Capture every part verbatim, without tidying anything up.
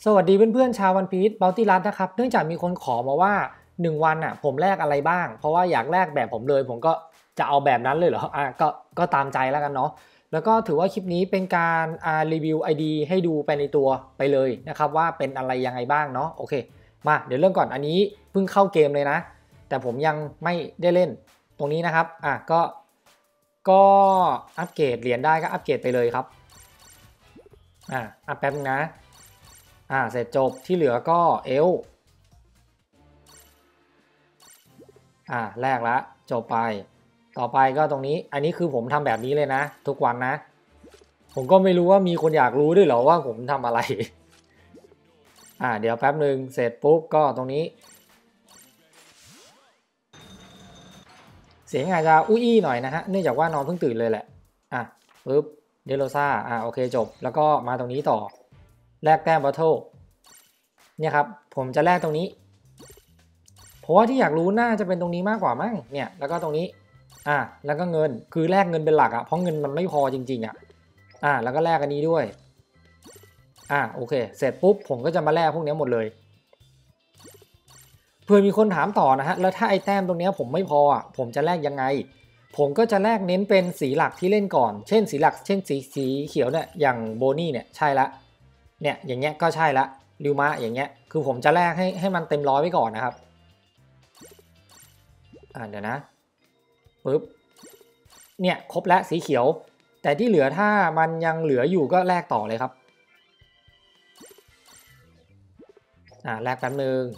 สวัสดีเพื่อนๆชาววันพีซบัลตี้รัสนะครับเนื่องจากมีคนขอมาว่าหนึ่งวันอ่ะผมแลกอะไรบ้างเพราะว่าอยากแลกแบบผมเลยผมก็จะเอาแบบนั้นเลยเหรออ่ะก็ก็ตามใจแล้วกันเนาะแล้วก็ถือว่าคลิปนี้เป็นการอ่ารีวิว ไอ ดี ให้ดูไปในตัวไปเลยนะครับว่าเป็นอะไรยังไงบ้างเนาะโอเคมาเดี๋ยวเริ่มก่อนอันนี้เพิ่งเข้าเกมเลยนะแต่ผมยังไม่ได้เล่นตรงนี้นะครับอ่ะก็ก็อัปเกรดเหรียญได้ก็อัปเกรดไปเลยครับอ่ะอัปแป๊บนึงนะอ่าเสร็จจบที่เหลือก็เอลอ่าแรกละจบไปต่อไปก็ตรงนี้อันนี้คือผมทำแบบนี้เลยนะทุกวันนะผมก็ไม่รู้ว่ามีคนอยากรู้ด้วยเหรอว่าผมทำอะไรอ่าเดี๋ยวแป๊บหนึ่งเสร็จปุ๊บก็ตรงนี้เสียงอาจจะอุ้ยหน่อยนะฮะเนื่องจากว่านอนเพิ่งตื่นเลยแหละอ่ะปุ๊บเดโรซ่าอ่าโอเคจบแล้วก็มาตรงนี้ต่อแลกแต้มบัตเทิลเนี่ยครับผมจะแลกตรงนี้เพราะว่าที่อยากรู้น่าจะเป็นตรงนี้มากกว่ามั้งเนี่ยแล้วก็ตรงนี้อ่ะแล้วก็เงินคือแลกเงินเป็นหลักอ่ะเพราะเงินมันไม่พอจริงๆอ่ะอ่ะแล้วก็แลกอันนี้ด้วยอ่ะโอเคเสร็จปุ๊บผมก็จะมาแลกพวกนี้หมดเลยเพื่อมีคนถามต่อนะฮะแล้วถ้าไอแต้มตรงนี้ผมไม่พออ่ะผมจะแลกยังไงผมก็จะแลกเน้นเป็นสีหลักที่เล่นก่อนเช่นสีหลักเช่นสีสีเขียวเนี่ยอย่างโบนี่เนี่ยใช่ละเนี่ยอย่างเงี้ยก็ใช่ละริวมะอย่างเงี้ยคือผมจะแลกให้ให้มันเต็มร้อยไว้ก่อนนะครับอ่าเดี๋ยวนะปึ๊บเนี่ยครบแล้วสีเขียวแต่ที่เหลือถ้ามันยังเหลืออยู่ก็แลกต่อเลยครับอ่าแลกแป๊บนึง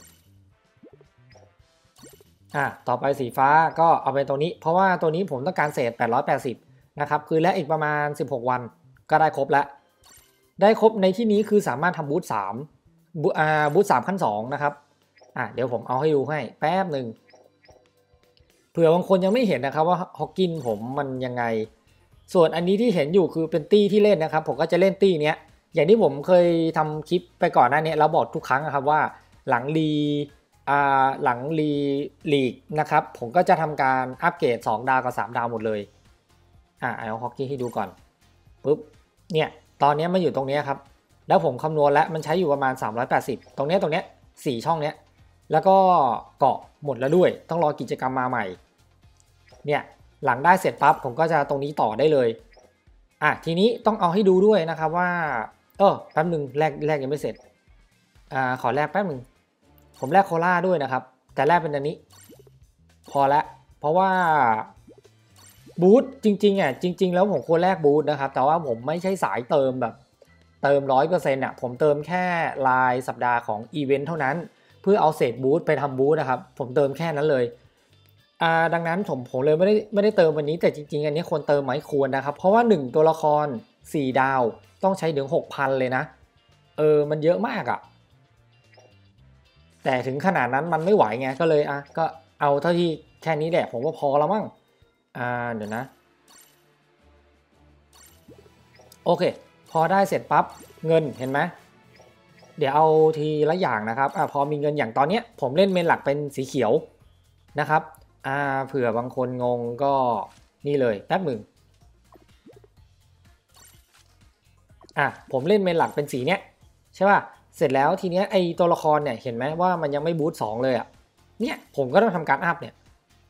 อ่าต่อไปสีฟ้าก็เอาไปตัวนี้เพราะว่าตัวนี้ผมต้องการเศษแปดร้อยแปดสิบนะครับคือแลกอีกประมาณสิบหกวันก็ได้ครบแล้วได้ครบในที่นี้คือสามารถทำบูทสามบูอ่าบูทสามขั้นสองนะครับอ่าเดี๋ยวผมเอาให้ดูให้แป๊บหนึ่งเผื่อบางคนยังไม่เห็นนะครับว่าฮอกกินผมมันยังไงส่วนอันนี้ที่เห็นอยู่คือเป็นตี้ที่เล่นนะครับผมก็จะเล่นตี้เนี้ยอย่างที่ผมเคยทำคลิปไปก่อนหน้านี้แล้วบอกทุกครั้งนะครับว่าหลังรีอ่าหลังรีลีกนะครับผมก็จะทำการอัปเกรดสองดาวกับสามดาวหมดเลยอ่าเอาฮอกกี้ให้ดูก่อนปุ๊บเนี่ยตอนนี้มันอยู่ตรงนี้ครับแล้วผมคำนวณแล้วมันใช้อยู่ประมาณสามร้อยแปดสิบตรงนี้ตรงนี้สี่ช่องเนี้ยแล้วก็เกาะหมดแล้วด้วยต้องรอกิจกรรมมาใหม่เนี่ยหลังได้เสร็จปั๊บผมก็จะตรงนี้ต่อได้เลยอ่ะทีนี้ต้องเอาให้ดูด้วยนะครับว่าเออแป๊บหนึ่งแรกแรกยังไม่เสร็จอ่าขอแรกแป๊บหนึ่งผมแลกโคล่าด้วยนะครับแต่แลกเป็นอันนี้พอแล้วเพราะว่าบูทจริงๆอ่ะจริงๆแล้วผมควรแลกบูทนะครับแต่ว่าผมไม่ใช่สายเติมแบบเติม ร้อยเปอร์เซ็นต์ อ่ะผมเติมแค่รายสัปดาห์ของอีเวนต์เท่านั้นเพื่อเอาเศษบูทไปทำบูทนะครับผมเติมแค่นั้นเลยอ่าดังนั้นผมผมเลยไม่ได้ไม่ได้เติมวันนี้แต่จริงๆอันนี้ควรเติมไหมควรนะครับเพราะว่าหนึ่งตัวละครสี่ดาวต้องใช้ถึง หกพัน เลยนะเออมันเยอะมากอ่ะแต่ถึงขนาดนั้นมันไม่ไหวไงก็เลยอ่ะก็เอาเท่าที่แค่นี้แหละผมว่าพอแล้วมั้งอ่าเดี๋ยวนะโอเคพอได้เสร็จปั๊บเงินเห็นไหมเดี๋ยวเอาทีละอย่างนะครับอ่าพอมีเงินอย่างตอนนี้ผมเล่นเมนหลักเป็นสีเขียวนะครับอ่าเผื่อบางคนงงก็นี่เลยแป๊บหนึ่งอ่ะผมเล่นเมนหลักเป็นสีเนี้ยใช่ป่ะเสร็จแล้วทีเนี้ยไอตัวละครเนี่ยเห็นไหมว่ามันยังไม่บูทสองเลยอ่ะเนี่ยผมก็ต้องทำการอัพเนี่ย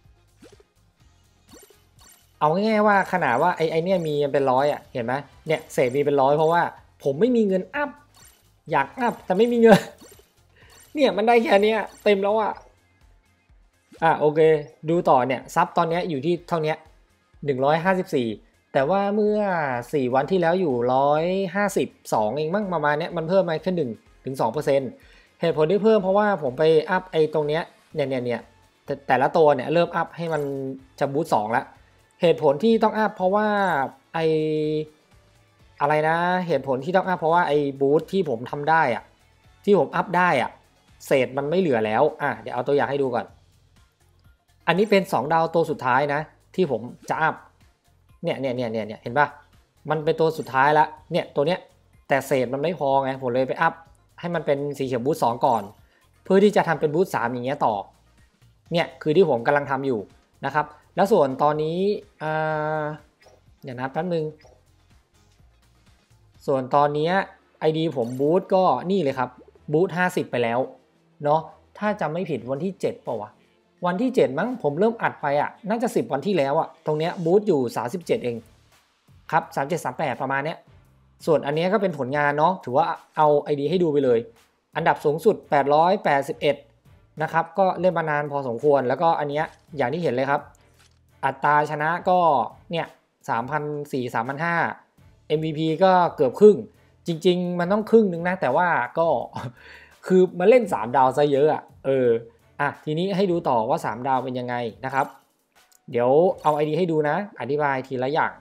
เอาง่ายๆว่าขนาดว่าไอไอเนี่ยมีเป็นร้อยอ่ะเห็นไหมเนี่ยเศษมีเป็นร้อยเพราะว่าผมไม่มีเงินอัพอยากอัพแต่ไม่มีเงินเนี่ยมันได้แค่นี้เต็มแล้วอ่ะอ่ะโอเคดูต่อเนี่ยซับตอนนี้อยู่ที่เท่านี้หนึ่งร้อยห้าสิบสี่แต่ว่าเมื่อสี่วันที่แล้วอยู่หนึ่งร้อยห้าสิบสองเองมั้งประมาณนี้มันเพิ่มมาแค่หนึ่งถึงสองเปอร์เซ็นต์เหตุผลที่เพิ่มเพราะว่าผมไปอัพไอ้ตรงเนี้ยเนี่ยเนี่ยเนี่ยแต่แต่ละตัวเนี่ยเริ่มอัพให้มันจะบูสต์สองแล้วเหตุผลที่ต้องอัพเพราะว่าไออะไรนะเหตุผลที่ต้องอัพเพราะว่าไอบูสต์ที่ผมทำได้อะที่ผมอัพได้อะเศษมันไม่เหลือแล้วอ่ะเดี๋ยวเอาตัวอย่างให้ดูก่อนอันนี้เป็นสองดาวตัวสุดท้ายนะที่ผมจะอัพเนี่ยเนี่ยเนี่ยเนี่ยเห็นป่ะมันเป็นตัวสุดท้ายละเนี่ยตัวเนี้ยแต่เศษมันไม่พอไงผมเลยไปอัพให้มันเป็นสีเขียวบูสต์สองก่อนเพื่อที่จะทำเป็นบูสต์สามอย่างเงี้ยต่อเนี่ยคือที่ผมกำลังทำอยู่นะครับแล้วส่วนตอนนี้อ่าเดี๋ยวนะแป๊บนึงส่วนตอนนี้ ไอ ดี ผมบูสต์ก็นี่เลยครับบูทห้าสิบไปแล้วเนาะถ้าจำไม่ผิดวันที่เจ็ดป่าวะวันที่เจ็ดมั้งผมเริ่มอัดไปอ่ะน่าจะสิบวันที่แล้วอ่ะตรงเนี้ยบูทอยู่สามสิบเจ็ดเองครับสามสิบเจ็ด สามสิบแปดประมาณเนี้ยส่วนอันนี้ก็เป็นผลงานเนาะถือว่าเอา ไอ ดี ให้ดูไปเลยอันดับสูงสุดแปดร้อยแปดสิบเอ็ดนะครับก็เล่นมานานพอสมควรแล้วก็อันเนี้ยอย่างที่เห็นเลยครับอัตราชนะก็เนี่ย สามพันสี่ร้อย สามพันห้าร้อย เอ็ม วี พี ก็เกือบครึ่งจริงๆมันต้องครึ่งนึงนะแต่ว่าก็คือมาเล่นสามดาวซะเยอะอ่ะเอออ่ะทีนี้ให้ดูต่อว่าสามดาวเป็นยังไงนะครับเดี๋ยวเอา ไอ ดี ให้ดูนะอธิบายทีละอย่าง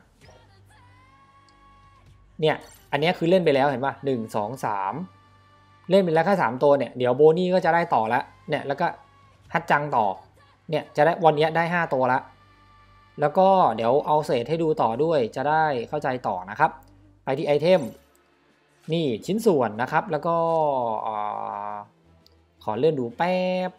เนี่ยอันนี้คือเล่นไปแล้วเห็นป่ะหนึ่ง สอง สามเล่นไปแล้วแค่สามตัวเนี่ยเดี๋ยวโบนี่ก็จะได้ต่อแล้วเนี่ยแล้วก็ฮัตจังต่อเนี่ยจะได้วันนี้ได้ห้าตัวละแล้วก็เดี๋ยวเอาเศษให้ดูต่อด้วยจะได้เข้าใจต่อนะครับไปที่ไอเทมนี่ชิ้นส่วนนะครับแล้วก็ขอเลื่อนดูแป๊บ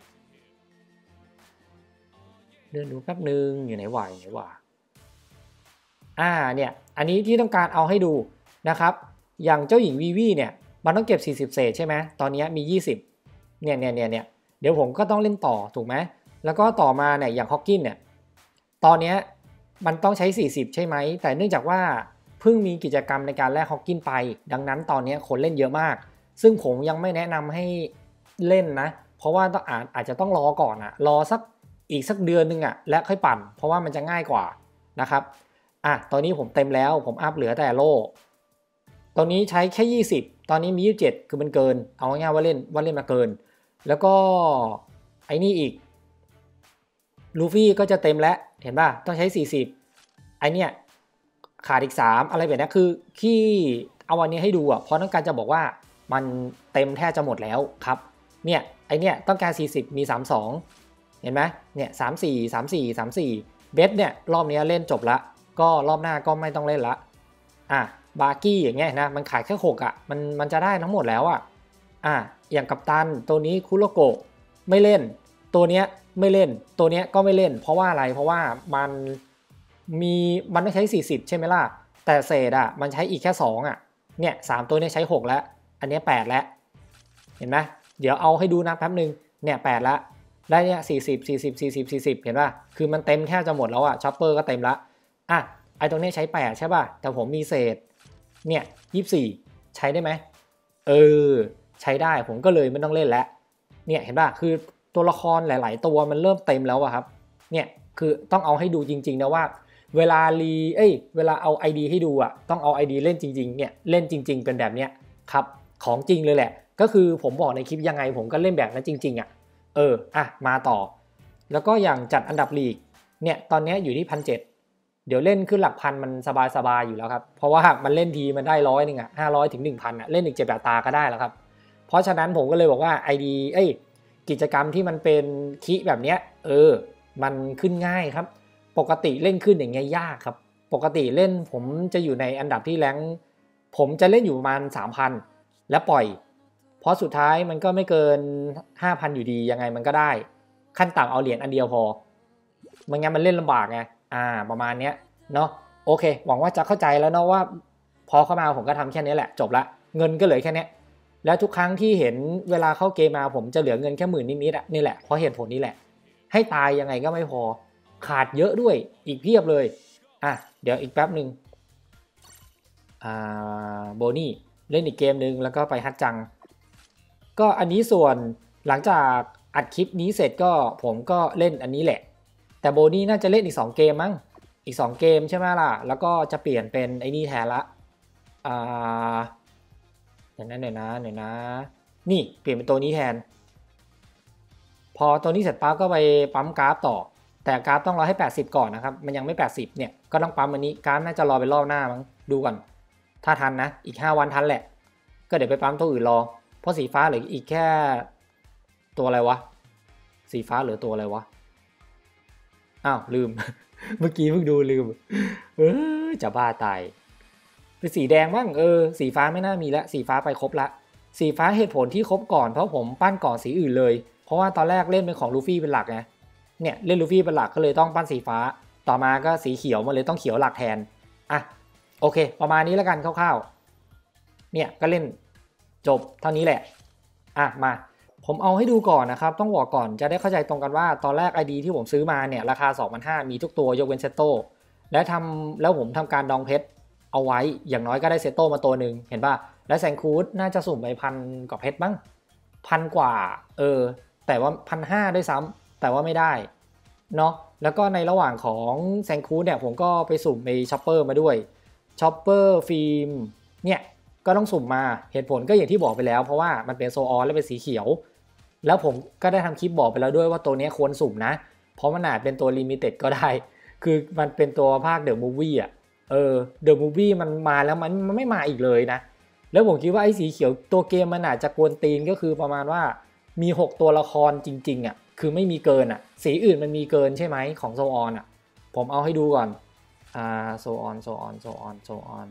เลื่อนดูแป๊บนึงอยู่ไหนวะอยู่ไหนวะอ่าเนี่ยอันนี้ที่ต้องการเอาให้ดูนะครับอย่างเจ้าหญิงวีวีเนี่ยมันต้องเก็บสี่สิบเศษใช่ไหมตอนนี้มียี่สิบเนี่ยเนี่ยเนี่ยเนี่ยเดี๋ยวผมก็ต้องเล่นต่อถูกไหมแล้วก็ต่อมาเนี่ยอย่างฮอกกินเนี่ยตอนนี้มันต้องใช้สี่สิบใช่ไหมแต่เนื่องจากว่าเพิ่งมีกิจกรรมในการแลกฮอกกินไปดังนั้นตอนนี้คนเล่นเยอะมากซึ่งผมยังไม่แนะนำให้เล่นนะเพราะว่าต้องอาจอาจจะต้องรอก่อนอะรอสักอีกสักเดือนนึงอะและค่อยปั่นเพราะว่ามันจะง่ายกว่านะครับอ่ะตอนนี้ผมเต็มแล้วผมอัพเหลือแต่โล่ตอนนี้ใช้แค่ยี่สิบตอนนี้มียี่สิบเจ็ดคือมันเกินเอาง่ายๆว่าเล่นว่าเล่นมาเกินแล้วก็ไอ้นี่อีกลูฟี่ก็จะเต็มแล้วเห็นป่ะต้องใช้สี่สิบไอเนี้ยขาดอีกสามอะไรแบบนี้คือที่เอาวันนี้ให้ดูอ่ะเพราะต้องการจะบอกว่ามันเต็มแทบจะหมดแล้วครับเนี่ยไอเนี้ยต้องการสี่สิบมีสามสิบสองเห็นไหมเนี่ยสามสิบสี่ สามสิบสี่ สามสิบสี่เบสเนี่ยรอบนี้เล่นจบละก็รอบหน้าก็ไม่ต้องเล่นละอ่ะบาร์กี้อย่างเงี้ยนะมันขายแค่หกอ่ะมันมันจะได้ทั้งหมดแล้วอ่ะอ่ะอย่างกัปตันตัวนี้คุโรโกะไม่เล่นตัวเนี้ยไม่เล่นตัวเนี้ยก็ไม่เล่นเพราะว่าอะไรเพราะว่ามันมีมันไม่ใช้สี่สิบใช่ไหมล่ะแต่เศษอ่ะมันใช้อีกแค่สองอ่ะเนี่ยสามตัวนี้ใช้หกแล้วอันนี้แปดแล้วเห็นไหมเดี๋ยวเอาให้ดูนะแป๊บนึงเนี่ยแปดแล้วได้เนี่ยสี่สิบ สี่สิบ สี่สิบ สี่สิบเห็นป่ะคือมันเต็มแทบจะหมดแล้วอ่ะช็อปเปอร์ก็เต็มละอ่ะไอตรงนี้ใช้แปดใช่ป่ะแต่ผมมีเศษเนี่ยยี่สิบสี่ใช้ได้ไหมเออใช้ได้ผมก็เลยไม่ต้องเล่นแล้วเนี่ยเห็นป่ะคือตัวละครหลายๆตัวมันเริ่มเต็มแล้วอะครับเนี่ยคือต้องเอาให้ดูจริงๆนะว่าเวลารีเอ้ยเวลาเอา ไอ ดี ให้ดูอะต้องเอา ไอ ดี เล่นจริงๆเนี่ยเล่นจริงๆเป็นแบบเนี้ยครับของจริงเลยแหละก็คือผมบอกในคลิปยังไงผมก็เล่นแบบนั้นจริงๆอะเอออ่ะมาต่อแล้วก็อย่างจัดอันดับลีกเนี่ยตอนนี้อยู่ที่พันเจ็ดเดี๋ยวเล่นขึ้นหลักพันมันสบายๆอยู่แล้วครับเพราะว่ามันเล่นทีมันได้ร้อยหนึ่งอะห้าร้อยถึงหนึ่งพันอะเล่นอีกเจ็ดแปดตาก็ได้แล้วครับเพราะฉะนั้นผมก็เลยบอกว่า ไอ ดี เอ้ยกิจกรรมที่มันเป็นคีย์แบบเนี้ยเออมันขึ้นง่ายครับปกติเล่นขึ้นอย่างเงี้ยยากครับปกติเล่นผมจะอยู่ในอันดับที่แรงผมจะเล่นอยู่ประมาณ สามพัน แล้วปล่อยเพราะสุดท้ายมันก็ไม่เกิน ห้าพัน อยู่ดียังไงมันก็ได้ขั้นต่ำเอาเหรียญอันเดียวพอมันงั้นมันเล่นลำบากไงอ่าประมาณเนี้ยเนาะโอเคหวังว่าจะเข้าใจแล้วเนาะว่าพอเข้ามาผมก็ทำแค่นี้แหละจบละเงินก็เหลือแค่นี้แล้วทุกครั้งที่เห็นเวลาเข้าเกมมาผมจะเหลือเงินแค่หมื่นนิดๆอ่ะนี่แหละเพราะเหตุผลนี้แหละให้ตายยังไงก็ไม่พอขาดเยอะด้วยอีกเพียบเลยอ่ะเดี๋ยวอีกแป๊บหนึ่งอ่าโบนี่เล่นอีกเกมหนึ่งแล้วก็ไปฮัตจังก็อันนี้ส่วนหลังจากอัดคลิปนี้เสร็จก็ผมก็เล่นอันนี้แหละแต่โบนี่น่าจะเล่นอีกสองเกมมั้งอีกสองเกมใช่ไหมล่ะแล้วก็จะเปลี่ยนเป็นไอ้นี่แทนละอ่าเดี๋ยวนะเดี๋ยวนะเดี๋ยวนะนี่เปลี่ยนเป็นตัวนี้แทนพอตัวนี้เสร็จปั๊บก็ไปปั๊มกราฟต่อแต่กราฟต้องรอให้แปดสิบก่อนนะครับมันยังไม่แปดสิบเนี่ยก็ต้องปั๊มอันนี้กราฟน่าจะรอเป็นรอบหน้ามั้งดูก่อนถ้าทันนะอีกห้าวันทันแหละก็เดี๋ยวไปปั๊มตัวอื่นรอเพราะสีฟ้าเหลืออีกแค่ตัวอะไรวะสีฟ้าเหลือตัวอะไรวะอ้าวลืม เมื่อกี้เพิ่งดูลืมเออจะบ้าตายเป็นสีแดงบ้างเออสีฟ้าไม่น่ามีแล้วสีฟ้าไปครบละสีฟ้าเหตุผลที่ครบก่อนเพราะผมปั้นก่อนสีอื่นเลยเพราะว่าตอนแรกเล่นเป็นของลูฟี่เป็นหลักไงเนี่ยเล่นลูฟี่เป็นหลักก็เลยต้องปั้นสีฟ้าต่อมาก็สีเขียวมาเลยต้องเขียวหลักแทนอ่ะโอเคประมาณนี้แล้วกันคร่าวๆเนี่ยก็เล่นจบเท่านี้แหละอ่ะมาผมเอาให้ดูก่อนนะครับต้องบอกก่อนจะได้เข้าใจตรงกันว่าตอนแรก ไอ ดี ที่ผมซื้อมาเนี่ยราคา สองพันห้าร้อย มีทุกตัวยกเว้นเซตโต้และทำแล้วผมทำการดองเพชรเอาไว้อย่างน้อยก็ได้เซตโต้มาตัวหนึ่งเห็นป่ะและแซงคูดน่าจะสุ่มไปพันกว่าเพชรบ้างพันกว่าเออแต่ว่าพันห้าด้วยซ้ำแต่ว่าไม่ได้เนาะแล้วก็ในระหว่างของแซงคูดเนี่ยผมก็ไปสุ่มในช็อปเปอร์มาด้วยช็อปเปอร์ฟิล์มเนี่ยก็ต้องสุ่มมาเหตุผลก็อย่างที่บอกไปแล้วเพราะว่ามันเป็นโซออนและเป็นสีเขียวแล้วผมก็ได้ทำคลิปบอกไปแล้วด้วยว่าตัวนี้ควรสุ่มนะเพราะมันอาจเป็นตัวลิมิเต็ดก็ได้คือมันเป็นตัวภาคเดอะมูฟวี่อ่ะเออเดอะมูฟวี่มันมาแล้วมันมันไม่มาอีกเลยนะแล้วผมคิดว่าไอ้สีเขียวตัวเกมมันอาจจะกวนตีนก็คือประมาณว่ามีหกตัวละครจริงๆอ่ะคือไม่มีเกินอ่ะสีอื่นมันมีเกินใช่ไหมของโซออนอ่ะผมเอาให้ดูก่อนอ่าโซออนโซออนโซออนโซออน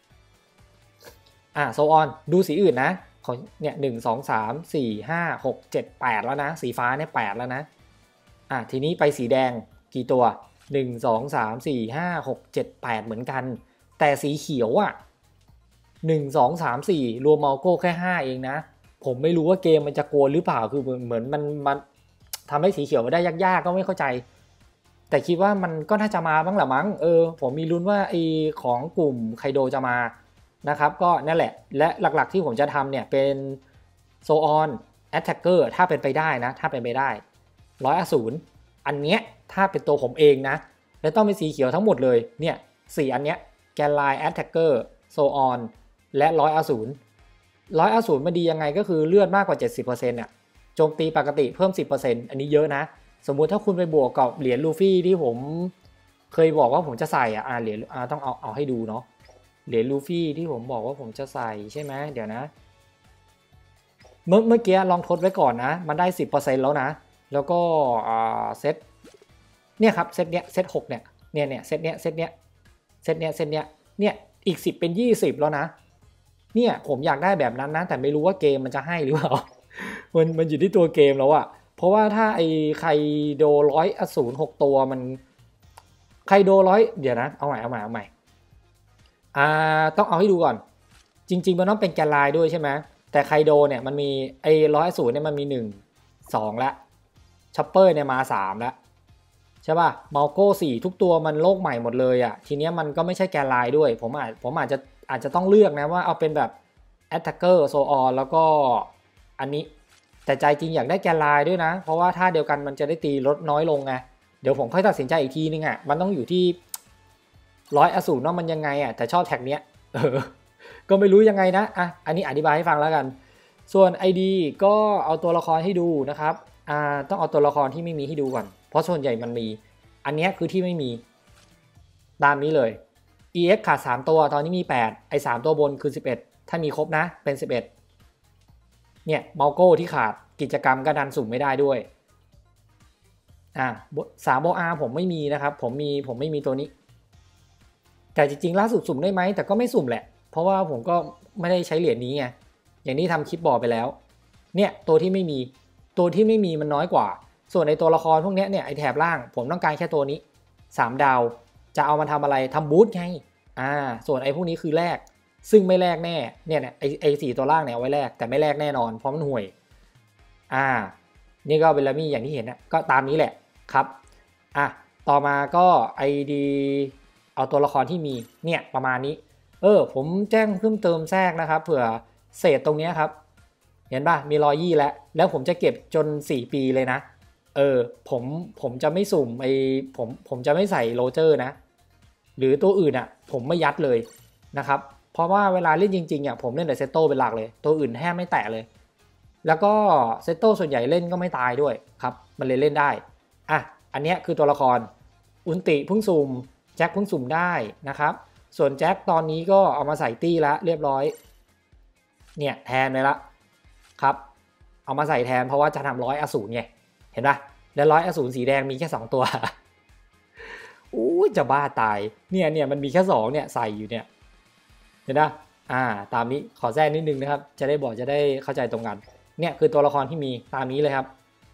อ่าโซออนดูสีอื่นนะของเนี่ยหนึ่งสองสามสี่ห้าหกเจ็ดแปดแล้วนะสีฟ้าเนี่ยแปดแล้วนะอ่าทีนี้ไปสีแดงกี่ตัวหนึ่ง สอง สาม สี่ ห้า หก เจ็ด แปดเหมือนกันแต่สีเขียวอ่ะหนึ่ง สอง สาม สี่รวมมัลโก้แค่ห้าเองนะผมไม่รู้ว่าเกมมันจะโกนหรือเปล่าคือเหมือนมันมันทำให้สีเขียวได้ยากๆก็ไม่เข้าใจแต่คิดว่ามันก็น่าจะมาบ้างแหละมั้งเออผมมีลุ้นว่าไอของกลุ่มไคโดจะมานะครับก็นั่นแหละและหลักๆที่ผมจะทำเนี่ยเป็นโซออนแอตแทคเกอร์ถ้าเป็นไปได้นะถ้าเป็นไปได้ร้อยอสูรอันเนี้ยถ้าเป็นตัวผมเองนะและต้องเป็นสีเขียวทั้งหมดเลยเนี่ยสี่อันเนี้ยแกนไลน์แอตแทคเกอร์โซออนและร้อยอสูรร้อยอสูรมันดียังไงก็คือเลือดมากกว่า เจ็ดสิบเปอร์เซ็นต์ เนี่ยโจมตีปกติเพิ่ม สิบเปอร์เซ็นต์ อันนี้เยอะนะสมมุติถ้าคุณไปบวกกับเหรียญลูฟี่ที่ผมเคยบอกว่าผมจะใส่อ่ะเหรียญอ่าต้องเอาเอาให้ดูเนาะเหรียญลูฟี่ที่ผมบอกว่าผมจะใส่ใช่ไหมเดี๋ยวนะเมื่อเมื่อกี้ลองทดไว้ก่อนนะมันได้ สิบเปอร์เซ็นต์ แล้วนะแล้วก็เซตเนี่ยครับเซตเนี้ยเซตหกเนี่ยเนี่ยเนี่ยเซตเนี้ยเซตเนี้ยเซตเนี้ยเซตเนี้ยเนี่ยอีกสิบเป็นยี่สิบแล้วนะเนี่ยผมอยากได้แบบนั้นนะแต่ไม่รู้ว่าเกมมันจะให้หรือเปล่ามันมันอยู่ที่ตัวเกมแล้วอะเพราะว่าถ้าไอ้ไคโดร้อยอสูรหกตัวมันไคโดร้อยเดี๋ยวนะเอาใหม่เอาใหม่เอาใหม่อ่าต้องเอาให้ดูก่อนจริงๆมันต้องเป็นแกนไลน์ด้วยใช่ไหมแต่ไคโดเนี่ยมันมีไอ้ร้อยอสูรเนี่ยมันมีหนึ่ง สองแล้วช็อปเปอร์เนี่ยมาสามแล้วใช่ป่ะมัลโก้สี่ทุกตัวมันโลกใหม่หมดเลยอ่ะทีเนี้ยมันก็ไม่ใช่แกนไลน์ด้วยผมอาจผมอาจจะอาจจะต้องเลือกนะว่าเอาเป็นแบบ Attacker So On แล้วก็อันนี้แต่ใจจริงอยากได้แกนไลน์ด้วยนะเพราะว่าถ้าเดียวกันมันจะได้ตีลดน้อยลงไงเดี๋ยวผมค่อยตัดสินใจอีกทีนึงอ่ะมันต้องอยู่ที่ร้อยอสูรว่ามันยังไงอ่ะแต่ชอบแท็กเนี้ยเออก็ไม่รู้ยังไงนะอ่ะอันนี้อธิบายให้ฟังแล้วกันส่วน ไอ ดี ก็เอาตัวละครให้ดูนะครับอ่าต้องเอาตัวละครที่ไม่มีให้ดูก่อนเพราะส่วนใหญ่มันมีอันนี้คือที่ไม่มีตามนี้เลย อี เอ็กซ์ ขาดสามตัวตอนนี้มีแปดไอ้สามตัวบนคือสิบเอ็ดถ้ามีครบนะเป็นสิบเอ็ดเนี่ยมัลโก้ที่ขาดกิจกรรมก็ดันสุ่มไม่ได้ด้วยอ่าสามโบอาร์ผมไม่มีนะครับผมมีผมไม่มีตัวนี้แต่จริงๆล่าสุดสุ่มได้ไหมแต่ก็ไม่สุ่มแหละเพราะว่าผมก็ไม่ได้ใช้เหรียญนี้ไงอย่างนี้ทำคลิปบอกไปแล้วเนี่ยตัวที่ไม่มีตัวที่ไม่มีมันน้อยกว่าส่วนในตัวละครพวกนี้เนี่ยไอแถบล่างผมต้องการแค่ตัวนี้สามดาวจะเอามาทำอะไรทำบูทไงอ่าส่วนไอพวกนี้คือแลกซึ่งไม่แลกแน่เนี่ยเนี่ยไอไอสี่ตัวล่างเนี่ยเอาไว้แลกแต่ไม่แลกแน่นอนเพราะมันห่วยอ่านี่ก็เป็นลามี่อย่างที่เห็นนะก็ตามนี้แหละครับอ่ะต่อมาก็ไอดีเอาตัวละครที่มีเนี่ยประมาณนี้เออผมแจ้งเพิ่มเติมแทรกนะครับเผื่อเศษตรงนี้ครับเห็นป่ะมีรอยยี่แล้วแล้วผมจะเก็บจนสี่ปีเลยนะเออผมผมจะไม่สุ่มไอผมผมจะไม่ใส่โรเจอร์นะหรือตัวอื่นอ่ะผมไม่ยัดเลยนะครับเพราะว่าเวลาเล่นจริงๆอ่ะผมเล่นแต่เซตโต้เป็นหลักเลยตัวอื่นแทบไม่แตะเลยแล้วก็เซตโต้ส่วนใหญ่เล่นก็ไม่ตายด้วยครับมันเลยเล่นได้อ่ะอันนี้คือตัวละครอุนติเพิ่งสุ่มแจ็คเพิ่งสุ่มได้นะครับส่วนแจ็คตอนนี้ก็เอามาใส่ตี้แล้วเรียบร้อยเนี่ยแทนเลยละครับเอามาใส่แทนเพราะว่าจะทำร้อยอสูรไงเห็นปะแล้วร้อยอสูรสีแดงมีแค่สองตัวอู้จะบ้าตายเนี่ยเนี่ยมันมีแค่สองเนี่ยใส่อยู่เนี่ยเห็นปะอ่าตามนี้ขอแทรกนิดนึงนะครับจะได้บอกจะได้เข้าใจตรงกันเนี่ยคือตัวละครที่มีตามนี้เลยครับ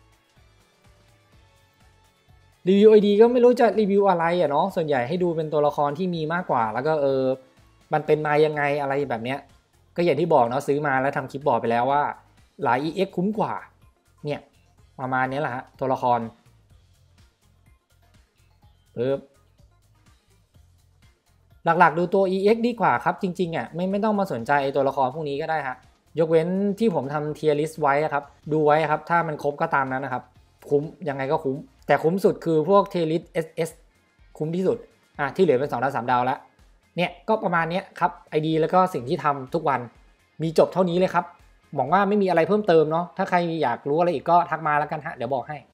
รีวิว ไอ ดี ก็ไม่รู้จะรีวิวอะไรอ่ะเนาะส่วนใหญ่ให้ดูเป็นตัวละครที่มีมากกว่าแล้วก็เออมันเป็นมายังไงอะไรแบบเนี้ยก็อย่างที่บอกเนาะซื้อมาแล้วทำคลิปบอกไปแล้วว่าหลาย อี เอ็กซ์ คุ้มกว่าเนี่ยประมาณนี้แหละฮะตัวละครปึ๊บหลักๆดูตัว อี เอ็กซ์ ดีกว่าครับจริงๆอ่ะไม่ไม่ต้องมาสนใจตัวละครพวกนี้ก็ได้ฮะยกเว้นที่ผมทำเทียร์ลิสต์ไว้ครับดูไว้ครับถ้ามันครบก็ตามนั้นนะครับคุ้มยังไงก็คุ้มแต่คุ้มสุดคือพวกเทียร์ลิสต์ เอส เอส คุ้มที่สุดอ่ะที่เหลือเป็นสองดาวสามดาวแล้วเนี่ยก็ประมาณนี้ครับไอดีแล้วก็สิ่งที่ทำทุกวันมีจบเท่านี้เลยครับหวังว่าไม่มีอะไรเพิ่มเติมเนาะถ้าใครอยากรู้อะไรอีกก็ทักมาแล้วกันฮะเดี๋ยวบอกให้